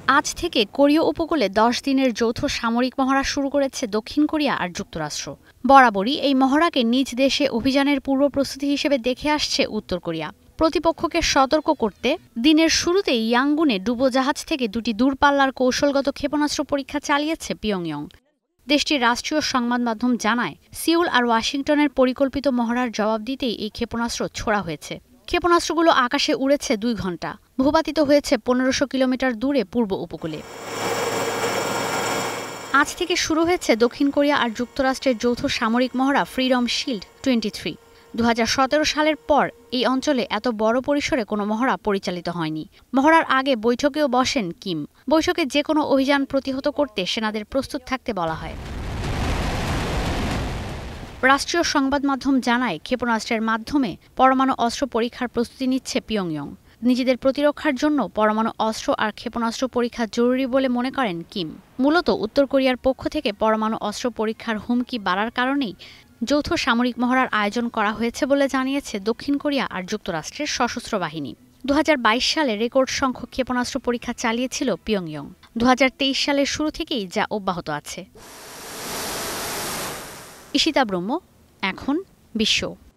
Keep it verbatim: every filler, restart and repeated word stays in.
আজ থেকে কোরীয় উপকূলে দশ দিনের যৌথ সামরিক মহড়া শুরু করেছে দক্ষিণ কোরিয়া আর যুক্তরাষ্ট্র। বরাবরই এই মহড়াকে নিজ দেশে অভিযানের পূর্ব প্রস্তুতি হিসেবে দেখে আসছে উত্তর কোরিয়া। প্রতিপক্ষকে সতর্ক করতে দিনের শুরুতেই ইয়াঙ্গুনে ডুবোজাহাজ থেকে দুটি দূরপাল্লার কৌশলগত ক্ষেপণাস্ত্র পরীক্ষা চালিয়েছে পিয়ংইয়ং। দেশটির রাষ্ট্রীয় সংবাদ মাধ্যম জানায়, সিউল আর ওয়াশিংটনের পরিকল্পিত মহড়ার জবাব দিতেই এই ক্ষেপণাস্ত্র ছোড়া হয়েছে। ক্ষেপণাস্ত্রগুলো আকাশে উড়েছে দুই ঘণ্টা, ভূপাতিত হয়েছে পনেরোশো কিলোমিটার দূরে পূর্ব উপকূলে। আজ থেকে শুরু হয়েছে দক্ষিণ কোরিয়া আর যুক্তরাষ্ট্রের যৌথ সামরিক মহড়া ফ্রিডম শিল্ড টোয়েন্টি থ্রি। দু হাজার সতেরো সালের পর এই অঞ্চলে এত বড় পরিসরে কোনো মহড়া পরিচালিত হয়নি। মহড়ার আগে বৈঠকেও বসেন কিম। বৈঠকে যে কোনো অভিযান প্রতিহত করতে সেনাদের প্রস্তুত থাকতে বলা হয়। রাষ্ট্রীয় সংবাদ মাধ্যম জানায়, ক্ষেপণাস্ত্রের মাধ্যমে পরমাণু অস্ত্র পরীক্ষার প্রস্তুতি নিচ্ছে পিয়ংইয়ং। নিজেদের প্রতিরক্ষার জন্য পরমাণু অস্ত্র আর ক্ষেপণাস্ত্র পরীক্ষা জরুরি বলে মনে করেন কিম। মূলত উত্তর কোরিয়ার পক্ষ থেকে পরমাণু অস্ত্র পরীক্ষার হুমকি বাড়ার কারণেই যৌথ সামরিক মহড়ার আয়োজন করা হয়েছে বলে জানিয়েছে দক্ষিণ কোরিয়া আর যুক্তরাষ্ট্রের সশস্ত্র বাহিনী। দু হাজার বাইশ সালে রেকর্ড সংখ্যক ক্ষেপণাস্ত্র পরীক্ষা চালিয়েছিল পিয়ংইয়ং। দু হাজার তেইশ সালের শুরু থেকেই যা অব্যাহত আছে। ঈশিতা ব্রহ্ম, এখন বিশ্ব।